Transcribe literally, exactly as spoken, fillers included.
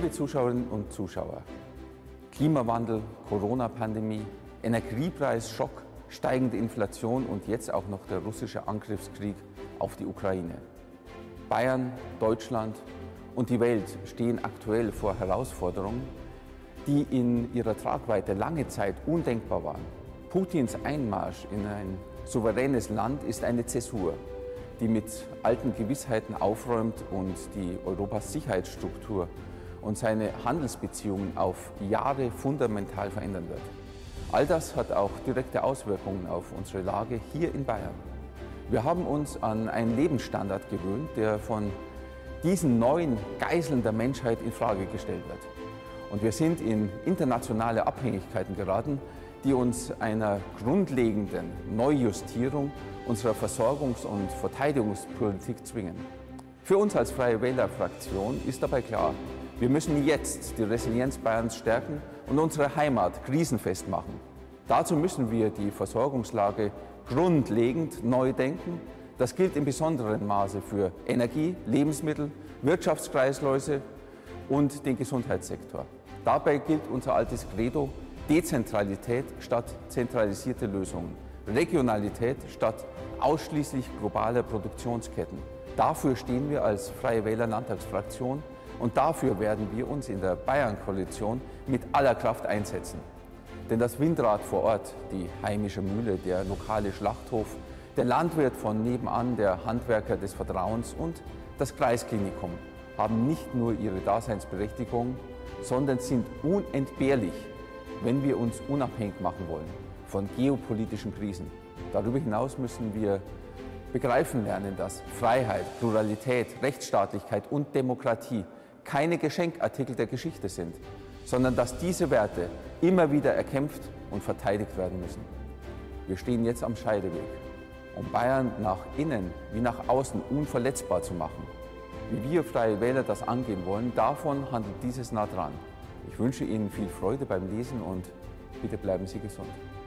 Liebe Zuschauerinnen und Zuschauer, Klimawandel, Corona-Pandemie, Energiepreisschock, steigende Inflation und jetzt auch noch der russische Angriffskrieg auf die Ukraine. Bayern, Deutschland und die Welt stehen aktuell vor Herausforderungen, die in ihrer Tragweite lange Zeit undenkbar waren. Putins Einmarsch in ein souveränes Land ist eine Zäsur, die mit alten Gewissheiten aufräumt und die Europas Sicherheitsstruktur und seine Handelsbeziehungen auf Jahre fundamental verändern wird. All das hat auch direkte Auswirkungen auf unsere Lage hier in Bayern. Wir haben uns an einen Lebensstandard gewöhnt, der von diesen neuen Geiseln der Menschheit in Frage gestellt wird. Und wir sind in internationale Abhängigkeiten geraten, die uns einer grundlegenden Neujustierung unserer Versorgungs- und Verteidigungspolitik zwingen. Für uns als Freie Wähler-Fraktion ist dabei klar, wir müssen jetzt die Resilienz Bayerns stärken und unsere Heimat krisenfest machen. Dazu müssen wir die Versorgungslage grundlegend neu denken. Das gilt in besonderem Maße für Energie, Lebensmittel, Wirtschaftskreisläufe und den Gesundheitssektor. Dabei gilt unser altes Credo: Dezentralität statt zentralisierte Lösungen, Regionalität statt ausschließlich globaler Produktionsketten. Dafür stehen wir als Freie Wähler Landtagsfraktion und dafür werden wir uns in der Bayern-Koalition mit aller Kraft einsetzen. Denn das Windrad vor Ort, die heimische Mühle, der lokale Schlachthof, der Landwirt von nebenan, der Handwerker des Vertrauens und das Kreisklinikum haben nicht nur ihre Daseinsberechtigung, sondern sind unentbehrlich, wenn wir uns unabhängig machen wollen von geopolitischen Krisen. Darüber hinaus müssen wir begreifen lernen, dass Freiheit, Pluralität, Rechtsstaatlichkeit und Demokratie keine Geschenkartikel der Geschichte sind, sondern dass diese Werte immer wieder erkämpft und verteidigt werden müssen. Wir stehen jetzt am Scheideweg, um Bayern nach innen wie nach außen unverletzbar zu machen. Wie wir Freie Wähler das angehen wollen, davon handelt dieses nah dran. Ich wünsche Ihnen viel Freude beim Lesen und bitte bleiben Sie gesund.